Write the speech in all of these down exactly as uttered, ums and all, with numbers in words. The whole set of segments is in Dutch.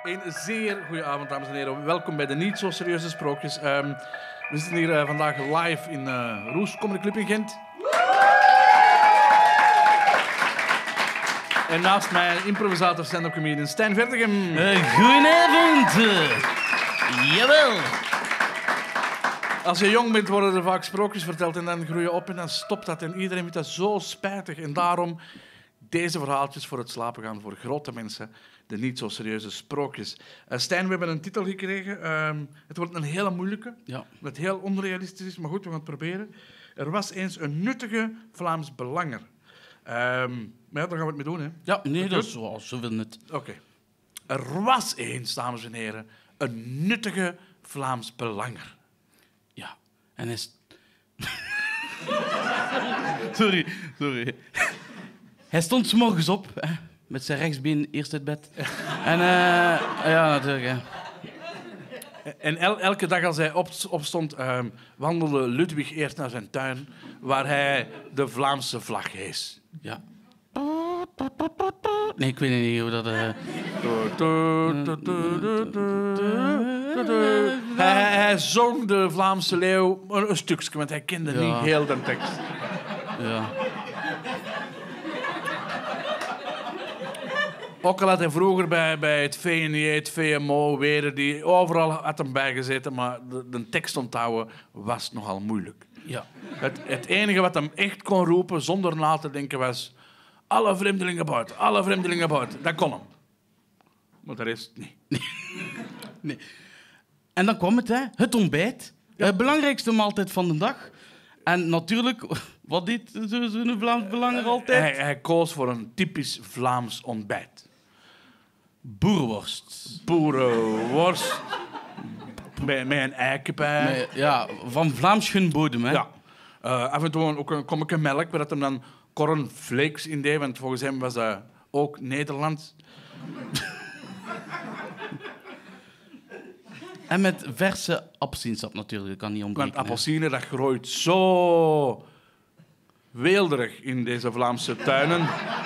Een zeer goede avond, dames en heren. Welkom bij de Niet Zo Serieuze Sprookjes. Um, we zitten hier uh, vandaag live in uh, Roes Comedy Club in Gent. En naast mij improvisator stand-up comedian Stijn Vertigem. Uh, goedenavond. Uh, jawel. Als je jong bent, worden er vaak sprookjes verteld en dan groei je op en dan stopt dat. En iedereen vindt dat zo spijtig. En daarom deze verhaaltjes voor het slapen gaan voor grote mensen. De niet zo serieuze sprookjes. Uh, Stijn, we hebben een titel gekregen. Uh, het wordt een hele moeilijke. Ja. Dat heel onrealistisch is, maar goed, we gaan het proberen. Er was eens een nuttige Vlaams belanger. Um, maar ja, daar gaan we het mee doen, hè? Ja, nee, dat is wel zoveel nut. Oké. Okay. Er was eens, dames en heren, een nuttige Vlaams belanger. Ja, en is... sorry, sorry. Hij stond 's morgens op, hè, met zijn rechtsbeen eerst uit bed. En uh, ja, natuurlijk. Hè. En el elke dag als hij op opstond, uh, wandelde Ludwig eerst naar zijn tuin, waar hij de Vlaamse vlag hees. Ja. Nee, ik weet niet hoe dat... Uh... Hij, hij zong de Vlaamse leeuw een, een stukje, want hij kende ja. niet heel de tekst. Ja. Ook al had hij vroeger bij, bij het V N J, het V M O, Weder, die overal had hem bijgezeten, maar de, de tekst onthouden was nogal moeilijk. Ja. Het, het enige wat hem echt kon roepen, zonder na te denken, was... Alle vreemdelingen buiten, alle vreemdelingen buiten. Dat kon hem. Maar de rest niet. Nee. Nee. En dan kwam het, hè. Het ontbijt. Ja. Het belangrijkste maaltijd van de dag. En natuurlijk, wat deed zo'n zo Vlaams belanger altijd? Hij, hij koos voor een typisch Vlaams ontbijt. Boerworst. Boerenworst. Met, met een eiken bij. Met, ja, van Vlaams gun bodem, hè. Ja. Uh, af en toe ook een kommetje melk, waar dat hem dan cornflakes in deed, want volgens hem was dat ook Nederlands. En met verse appelsiensap natuurlijk, kan niet ontbreken. Want appelsine, dat groeit zo weelderig in deze Vlaamse tuinen.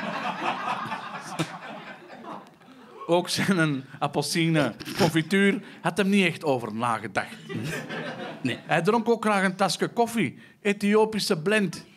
Ook zijn appelsine confituur had hem niet echt over nagedacht. Nee. Hij dronk ook graag een tasje koffie. Ethiopische blend.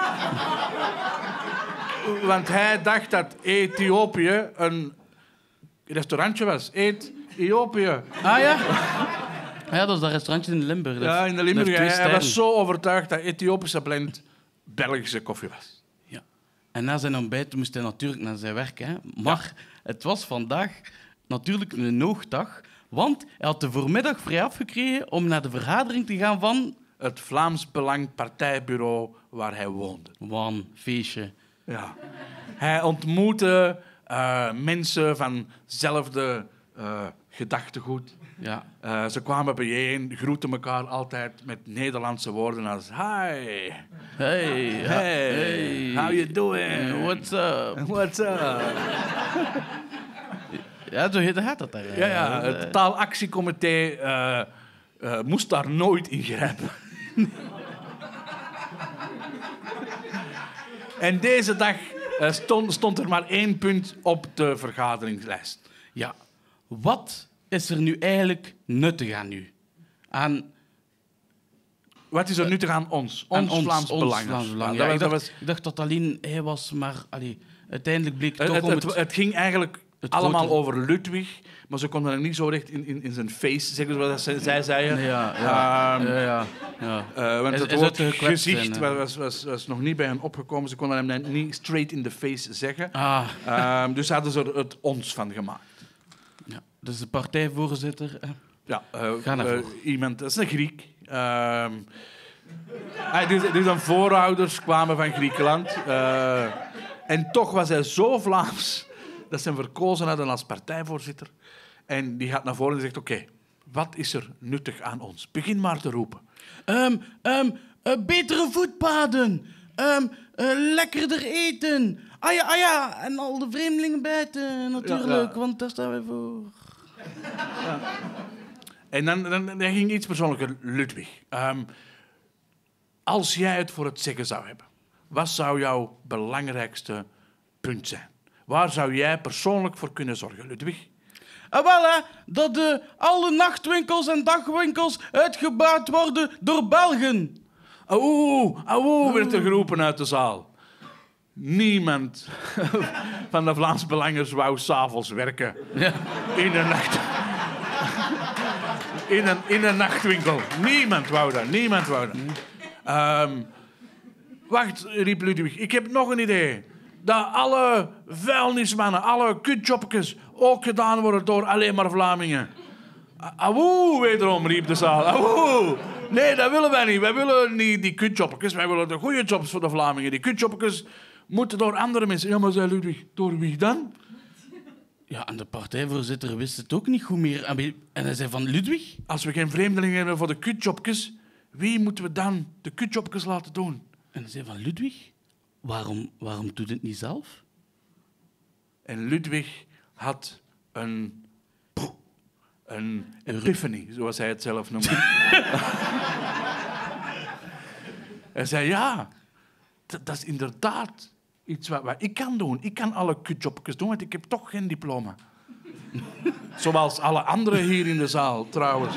Want hij dacht dat Ethiopië een restaurantje was. Ethiopië. Ah ja? Ja, dat is dat restaurantje in Limburg. Dat ja, in de Limburg. Hij, hij sterren. was zo overtuigd dat Ethiopische blend Belgische koffie was. Ja. En na zijn ontbijt moest hij natuurlijk naar zijn werk. Hè. Maar ja. Het was vandaag natuurlijk een hoogdag, want hij had de voormiddag vrij afgekregen om naar de vergadering te gaan van... Het Vlaams Belang partijbureau waar hij woonde. Wan, feestje. Ja. Hij ontmoette uh, mensen van hetzelfde uh, gedachtegoed. Ja. Uh, ze kwamen bijeen, groetten elkaar altijd met Nederlandse woorden als hi. Hey. Hey. Hey. How you doing? What's up? What's up? Ja, zo heette dat daar. Ja, ja, het taalactiecomité uh, uh, moest daar nooit ingrijpen. En deze dag uh, stond, stond er maar één punt op de vergaderingslijst. Ja. Wat is er nu eigenlijk nuttig aan u? Aan... Wat is er nuttig aan ons? Ons, aan ons Vlaams ons Belangers. Vlaams Belang. Ja, Ja, dat ik, dacht, was... ik dacht dat alleen hij was, maar allee, uiteindelijk bleek het, toch het, om het, het... het ging eigenlijk het allemaal grote... over Ludwig, maar ze konden het niet zo recht in, in, in zijn face zeggen, zoals zij zeiden. Nee, ja, ja, um, ja, ja, ja. Uh, want Is, het is woord het gezicht zijn, uh... was, was, was nog niet bij hen opgekomen. Ze konden hem niet straight in the face zeggen. Ah. Um, dus hadden ze er het ons van gemaakt. Ja, dus de partijvoorzitter... Eh. Ja, uh, Ga naar uh, iemand, dat is een Griek. Um, hij, dus, dus zijn voorouders kwamen van Griekenland. Uh, en toch was hij zo Vlaams dat ze hem verkozen hadden als partijvoorzitter. En die gaat naar voren en zegt, oké, okay, wat is er nuttig aan ons? Begin maar te roepen. Um, um, uh, betere voetpaden. Um, uh, lekkerder eten. Ah ja, ah ja, en al de vreemdelingen buiten natuurlijk, ja, ja. Want daar staan wij voor. Ja. En dan, dan, dan ging iets persoonlijker. Ludwig, um, als jij het voor het zeggen zou hebben, wat zou jouw belangrijkste punt zijn? Waar zou jij persoonlijk voor kunnen zorgen, Ludwig? Ah, wel, hè, dat uh, alle nachtwinkels en dagwinkels uitgebuit worden door Belgen. Auw, auw, werd er geroepen uit de zaal. Niemand van de Vlaams Belangers wou 's avonds werken. Ja. In een nacht... In een, in een nachtwinkel. Niemand wou dat. Niemand wou dat. Um, wacht, riep Ludwig. Ik heb nog een idee. Dat alle vuilnismannen, alle kutjobjes ook gedaan worden door alleen maar Vlamingen. Auwoe, wederom, riep de zaal. Auwoe. Nee, dat willen wij niet. Wij willen niet die kutjobjes. Wij willen de goede jobs voor de Vlamingen. Die kutjobjes moeten door andere mensen. Ja, maar zei Ludwig, door wie dan? Ja, en de partijvoorzitter wist het ook niet goed meer. En hij zei van Ludwig? Als we geen vreemdelingen hebben voor de kutjobjes, wie moeten we dan de kutjobjes laten doen? En hij zei van Ludwig, waarom, waarom doet het niet zelf? En Ludwig had een... een epiphany, zoals hij het zelf noemde. Hij zei, ja, dat, dat is inderdaad iets wat, wat ik kan doen. Ik kan alle kutjobjes doen, want ik heb toch geen diploma. Zoals alle anderen hier in de zaal, trouwens.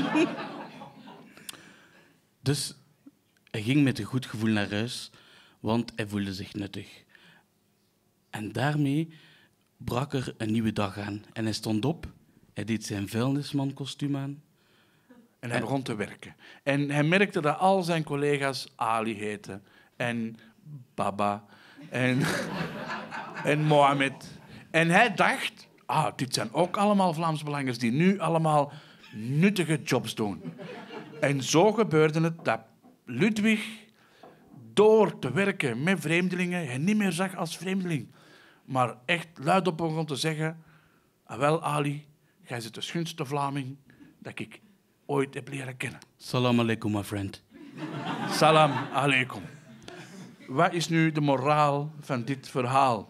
Dus hij ging met een goed gevoel naar huis, want hij voelde zich nuttig. En daarmee brak er een nieuwe dag aan. En hij stond op, hij deed zijn vuilnismankostuum aan. En hij begon te werken. En hij merkte dat al zijn collega's Ali heten. En Baba. En, en Mohammed. En hij dacht, ah, dit zijn ook allemaal Vlaams Belangers die nu allemaal nuttige jobs doen. En zo gebeurde het dat Ludwig, door te werken met vreemdelingen, hij niet meer zag als vreemdeling. Maar echt luidop begon te zeggen, ah, wel Ali, jij bent de schoonste Vlaming dat ik ooit heb leren kennen. Salam alaikum, my friend. Salam alaikum. Wat is nu de moraal van dit verhaal?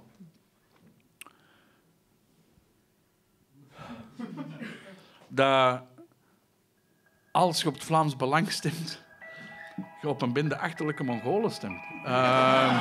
Dat als je op het Vlaams Belang stemt, je op een bende achterlijke Mongolen stemt. Uh...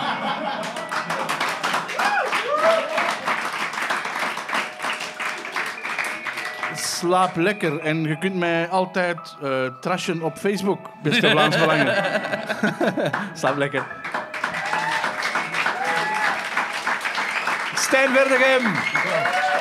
Slaap lekker. En je kunt mij altijd uh, trashen op Facebook, beste Vlaams Belangen. Slaap lekker. Stijn Verdegem.